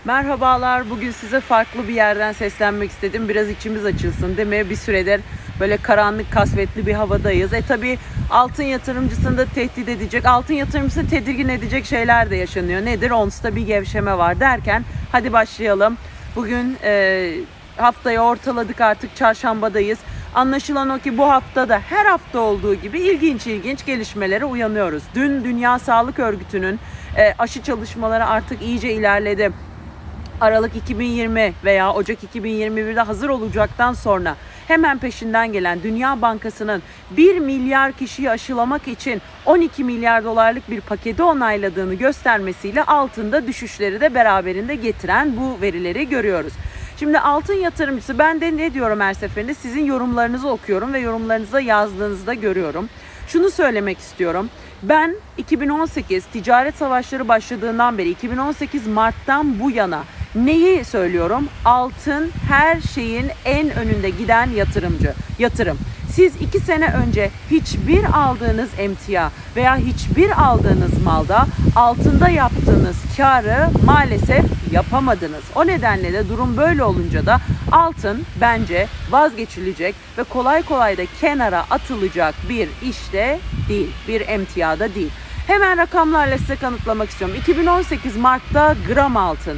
Merhabalar, bugün size farklı bir yerden seslenmek istedim. Biraz içimiz açılsın değil mi? Bir süredir böyle karanlık, kasvetli bir havadayız. Tabii altın yatırımcısını da tehdit edecek, altın yatırımcısını tedirgin edecek şeyler de yaşanıyor. Nedir? Onsta bir gevşeme var derken hadi başlayalım. Bugün haftayı ortaladık, artık çarşambadayız. Anlaşılan o ki bu haftada her hafta olduğu gibi ilginç gelişmelere uyanıyoruz. Dün Dünya Sağlık Örgütü'nün aşı çalışmaları artık iyice ilerledi. Aralık 2020 veya Ocak 2021'de hazır olacaktan sonra hemen peşinden gelen Dünya Bankası'nın 1 milyar kişiyi aşılamak için 12 milyar dolarlık bir paketi onayladığını göstermesiyle altında düşüşleri de beraberinde getiren bu verileri görüyoruz. Şimdi altın yatırımcısı, ben de ne diyorum her seferinde, sizin yorumlarınızı okuyorum ve yorumlarınızda yazdığınızda görüyorum. Şunu söylemek istiyorum. Ben 2018 ticaret savaşları başladığından beri 2018 Mart'tan bu yana neyi söylüyorum? Altın her şeyin en önünde giden yatırım. Siz 2 sene önce hiçbir aldığınız emtia veya hiçbir aldığınız malda altında yaptığınız karı maalesef yapamadınız. O nedenle de durum böyle olunca da altın bence vazgeçilecek ve kolay kolay da kenara atılacak bir işte değil, bir emtiada değil. Hemen rakamlarla size kanıtlamak istiyorum. 2018 Mart'ta gram altın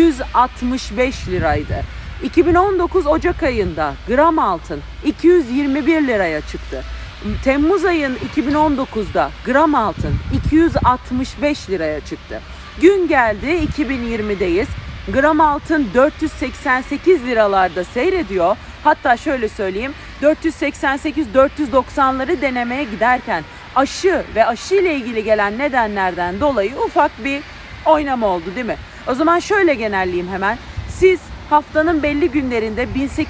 165 liraydı. 2019 Ocak ayında gram altın 221 liraya çıktı. Temmuz ayın 2019'da gram altın 265 liraya çıktı. Gün geldi 2020'deyiz. Gram altın 488 liralarda seyrediyor. Hatta şöyle söyleyeyim, 488-490'ları denemeye giderken aşı ve aşı ile ilgili gelen nedenlerden dolayı ufak bir oynama oldu değil mi? O zaman şöyle genelleyeyim hemen. Siz haftanın belli günlerinde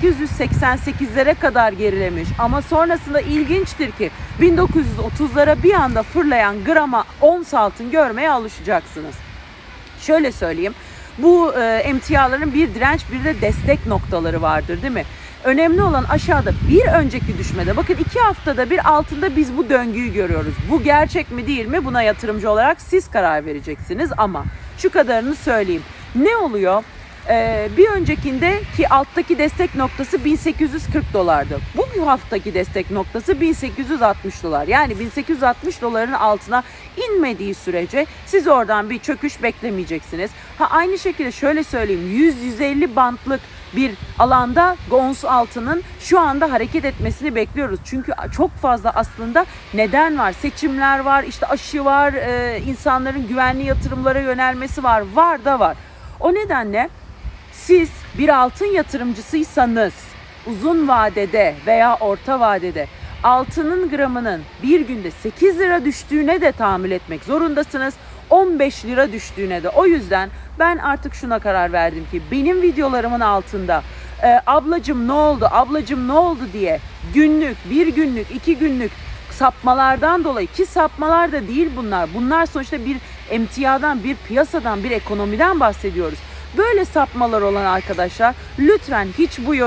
1888'lere kadar gerilemiş ama sonrasında ilginçtir ki 1930'lara bir anda fırlayan grama ons altın görmeye alışacaksınız. Şöyle söyleyeyim, bu emtiaların bir direnç bir de destek noktaları vardır değil mi? Önemli olan aşağıda bir önceki düşmede, bakın 2 haftada bir altında biz bu döngüyü görüyoruz. Bu gerçek mi değil mi, buna yatırımcı olarak siz karar vereceksiniz ama şu kadarını söyleyeyim. Ne oluyor? Bir öncekinde ki alttaki destek noktası 1840 dolardı. Bu haftaki destek noktası 1860 dolar. Yani 1860 doların altına inmediği sürece siz oradan bir çöküş beklemeyeceksiniz. Aynı şekilde şöyle söyleyeyim, 100-150 bantlık bir alanda ons altının şu anda hareket etmesini bekliyoruz. Çünkü çok fazla aslında neden var. Seçimler var, işte aşı var, insanların güvenli yatırımlara yönelmesi var. Var da var. O nedenle siz bir altın yatırımcısıysanız uzun vadede veya orta vadede altının gramının bir günde 8 lira düştüğüne de tahammül etmek zorundasınız. 15 lira düştüğüne de. O yüzden ben artık şuna karar verdim ki benim videolarımın altında ablacım ne oldu, ablacım ne oldu diye günlük, bir günlük, 2 günlük sapmalardan dolayı, ki sapmalar da değil bunlar. Bunlar sonuçta bir emtiadan, bir piyasadan, bir ekonomiden bahsediyoruz. Böyle sapmalar olan arkadaşlar lütfen hiç bu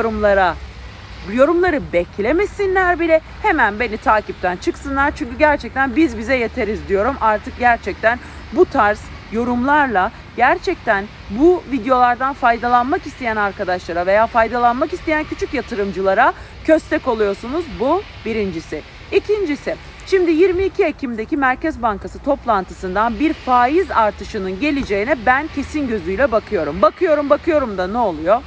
yorumları beklemesinler bile, hemen beni takipten çıksınlar. Çünkü gerçekten biz bize yeteriz diyorum. Artık gerçekten bu tarz yorumlarla gerçekten bu videolardan faydalanmak isteyen arkadaşlara veya faydalanmak isteyen küçük yatırımcılara köstek oluyorsunuz. Bu birincisi. İkincisi, şimdi 22 Ekim'deki Merkez Bankası toplantısından bir faiz artışının geleceğine ben kesin gözüyle bakıyorum. Bakıyorum da ne oluyor?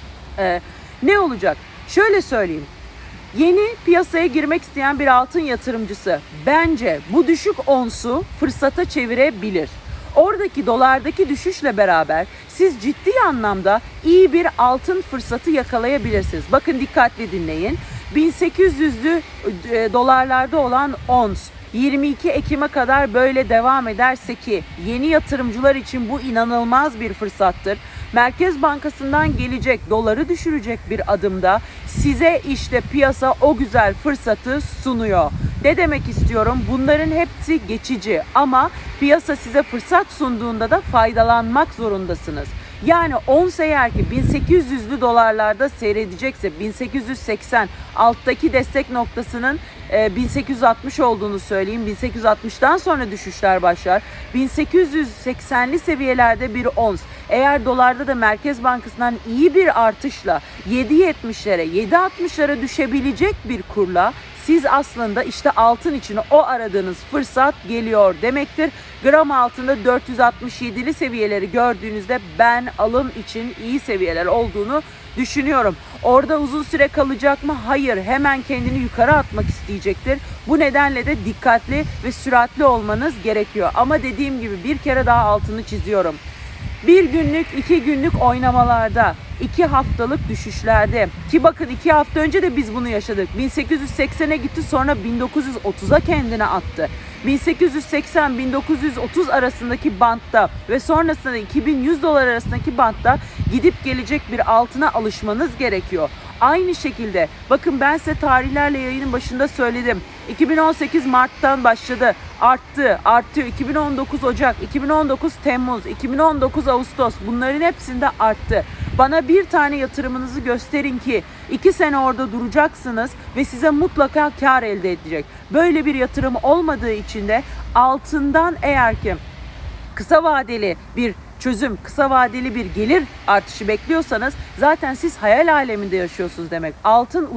Ne olacak? Şöyle söyleyeyim. Yeni piyasaya girmek isteyen bir altın yatırımcısı bence bu düşük onsu fırsata çevirebilir. Oradaki dolardaki düşüşle beraber siz ciddi anlamda iyi bir altın fırsatı yakalayabilirsiniz. Bakın dikkatli dinleyin. 1800'lü dolarlarda olan ons 22 Ekim'e kadar böyle devam ederse ki yeni yatırımcılar için bu inanılmaz bir fırsattır. Merkez Bankası'ndan gelecek, doları düşürecek bir adımda size işte piyasa o güzel fırsatı sunuyor. Ne demek istiyorum? Bunların hepsi geçici ama piyasa size fırsat sunduğunda da faydalanmak zorundasınız. Yani ons eğer ki 1800'lü dolarlarda seyredecekse 1880 alttaki destek noktasının 1860 olduğunu söyleyeyim. 1860'dan sonra düşüşler başlar. 1880'li seviyelerde bir ons. Eğer dolarda da Merkez Bankası'ndan iyi bir artışla 7.70'lere 7.60'lara düşebilecek bir kurla siz aslında işte altın için o aradığınız fırsat geliyor demektir. Gram altında 467'li seviyeleri gördüğünüzde ben alım için iyi seviyeler olduğunu düşünüyorum. Orada uzun süre kalacak mı? Hayır. Hemen kendini yukarı atmak isteyecektir. Bu nedenle de dikkatli ve süratli olmanız gerekiyor. Ama dediğim gibi bir kere daha altını çiziyorum. 1 günlük, 2 günlük oynamalarda, 2 haftalık düşüşlerde ki bakın 2 hafta önce de biz bunu yaşadık. 1880'e gitti, sonra 1930'a kendine attı. 1880-1930 arasındaki bantta ve sonrasında 2100 dolar arasındaki bantta gidip gelecek bir altına alışmanız gerekiyor. Aynı şekilde bakın ben size tarihlerle yayının başında söyledim. 2018 Mart'tan başladı. Artıyor. 2019 Ocak, 2019 Temmuz, 2019 Ağustos bunların hepsinde arttı. Bana bir tane yatırımınızı gösterin ki 2 sene orada duracaksınız ve size mutlaka kar elde edecek. Böyle bir yatırım olmadığı için de altından eğer ki kısa vadeli bir çözüm, kısa vadeli bir gelir artışı bekliyorsanız zaten siz hayal aleminde yaşıyorsunuz demek. Altın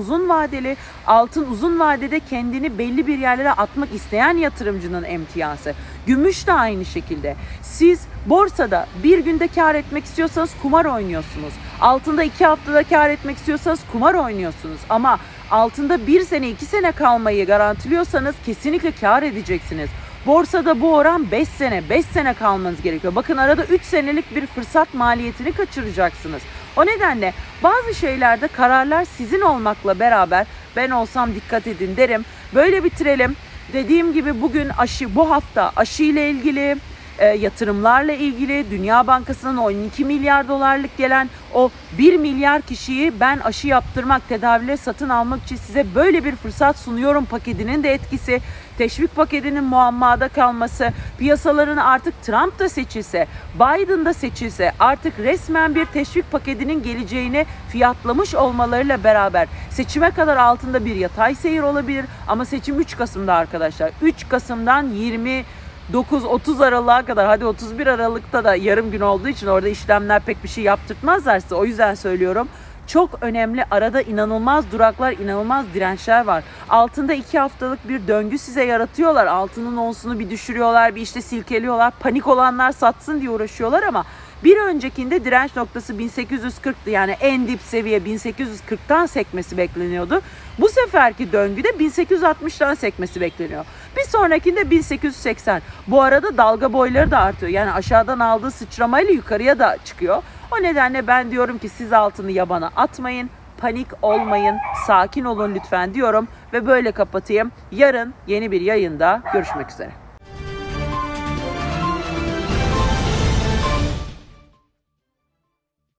uzun vadede kendini belli bir yerlere atmak isteyen yatırımcının emtiyazı. Gümüş de aynı şekilde. Siz borsada bir günde kar etmek istiyorsanız kumar oynuyorsunuz. Altında 2 haftada kar etmek istiyorsanız kumar oynuyorsunuz. Ama altında 1 sene 2 sene kalmayı garantiliyorsanız kesinlikle kar edeceksiniz. Borsada bu oran 5 sene kalmanız gerekiyor. Bakın arada 3 senelik bir fırsat maliyetini kaçıracaksınız. O nedenle bazı şeylerde kararlar sizin olmakla beraber ben olsam dikkat edin derim. Böyle bitirelim. Dediğim gibi bugün bu hafta aşı ile ilgili, yatırımlarla ilgili Dünya Bankası'nın 12 milyar dolarlık gelen o 1 milyar kişiyi ben aşı yaptırmak, tedavileri satın almak için size böyle bir fırsat sunuyorum paketinin de etkisi, teşvik paketinin muammada kalması, piyasaların artık Trump da seçilse, Biden da seçilse artık resmen bir teşvik paketinin geleceğini fiyatlamış olmalarıyla beraber seçime kadar altında bir yatay seyir olabilir ama seçim 3 Kasım'da arkadaşlar. 3 Kasım'dan 29-30 Aralık'a kadar, hadi 31 Aralık'ta da yarım gün olduğu için orada işlemler pek bir şey yaptırtmazlar size. O yüzden söylüyorum. Çok önemli. Arada inanılmaz duraklar, inanılmaz dirençler var. Altında 2 haftalık bir döngü size yaratıyorlar. Altının onsunu bir düşürüyorlar, bir işte silkeliyorlar. Panik olanlar satsın diye uğraşıyorlar ama bir öncekinde direnç noktası 1840'tı. Yani en dip seviye 1840'tan sekmesi bekleniyordu. Bu seferki döngüde 1860'tan sekmesi bekleniyor. Bir sonrakinde 1880. Bu arada dalga boyları da artıyor. Yani aşağıdan aldığı sıçramayla yukarıya da çıkıyor. O nedenle ben diyorum ki siz altını yabana atmayın. Panik olmayın. Sakin olun lütfen diyorum. Ve böyle kapatayım. Yarın yeni bir yayında görüşmek üzere.